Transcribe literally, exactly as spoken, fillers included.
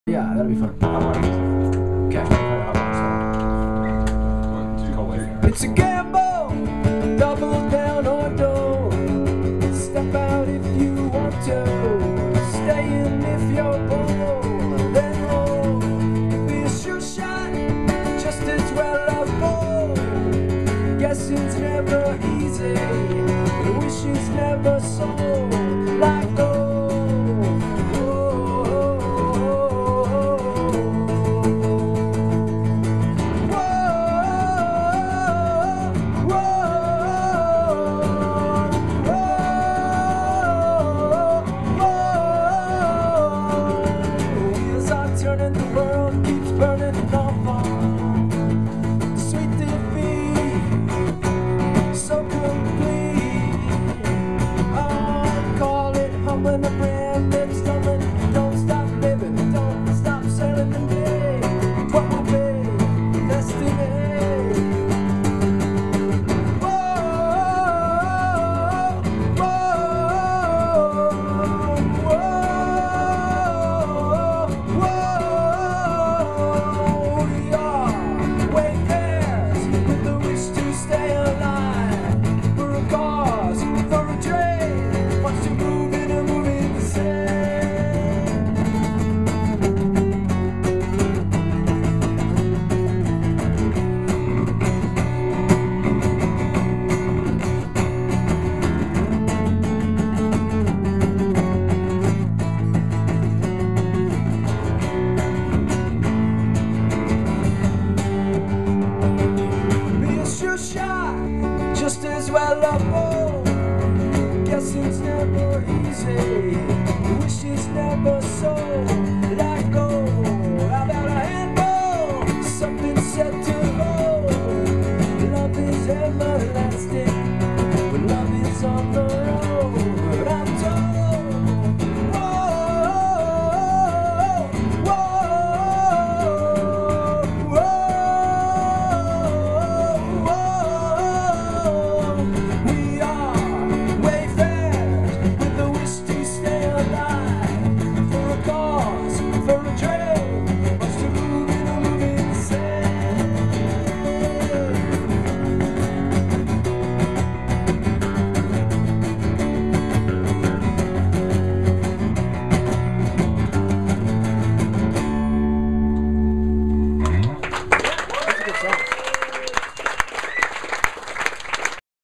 Yeah, that'll be fun. Okay. It's a gamble, double down or don't. Step out if you want to, stay in if you're bold. Then roll, could be a sure shot, just as well a fold. Guessing's never easy, the wish is never sold like gold. Turning the world